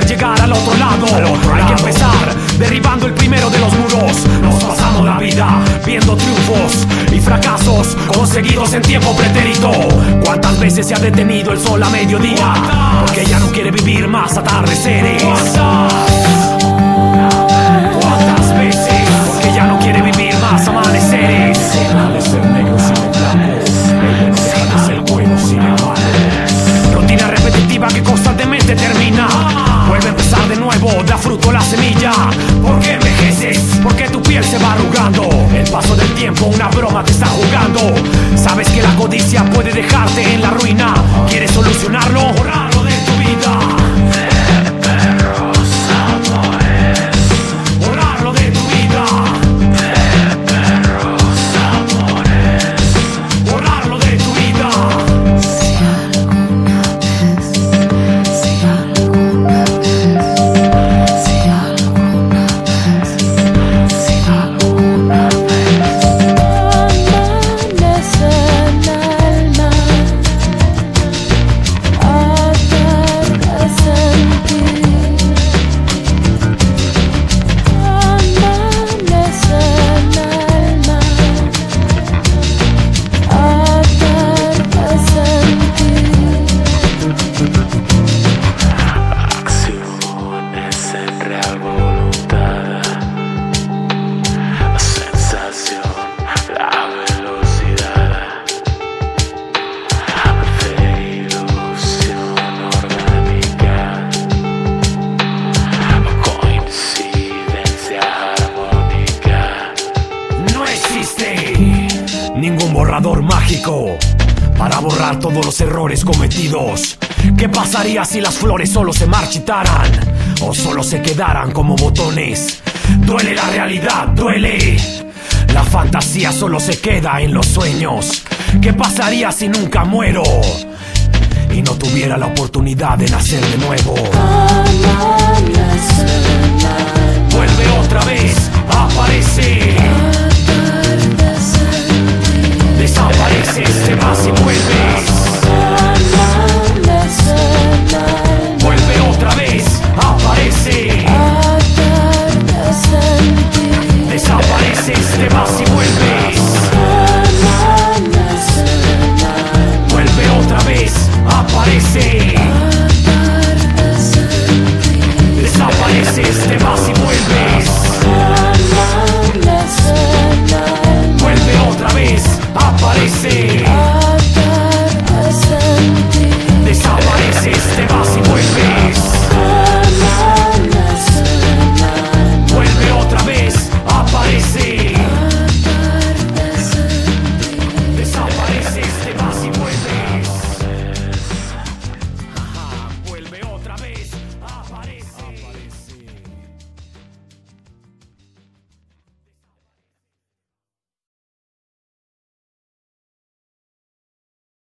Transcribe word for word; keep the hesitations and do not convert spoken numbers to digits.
llegar al otro lado. Al otro Hay lado. que empezar derribando el primero de los muros. Nos pasamos la vida viendo triunfos y fracasos conseguidos en tiempo pretérito. ¿Cuántas veces se ha detenido el sol a mediodía? Porque ya no quiere vivir más atardeceres. ¿Cuántas veces? Porque ya no quiere vivir más amaneceres. Deja de ser negro sin el blanco, deja de ser bueno sin el malo. Rutina repetitiva que constantemente termina. Vuelve a empezar de nuevo, da fruto a la semilla. ¿Por qué envejeces? Porque tu piel se va arrugando. El paso del tiempo, una broma te está jugando. Sabes que la codicia puede dejarte en la ruina. ¿Quieres solucionarlo? Borrarlo de tu vida. De perros amores. Borrarlo de tu vida. De perros amores. Borrarlo de tu vida. Si alguna vez, si alguna vez, si alguna vez, si alguna vez amanece en el mar, atardece en ti, amanece en el mar, atardece en ti. Acciones en real voluntad. La sensación, la velocidad de ilusión orgánica. Coincidencia armónica. No existe ningún borrador mágico para borrar todos los errores cometidos. ¿Qué pasaría si las flores solo se marchitaran o solo se quedaran como botones? Duele la realidad, duele. La fantasía solo se queda en los sueños. ¿Qué pasaría si nunca muero y no tuviera la oportunidad de nacer de nuevo?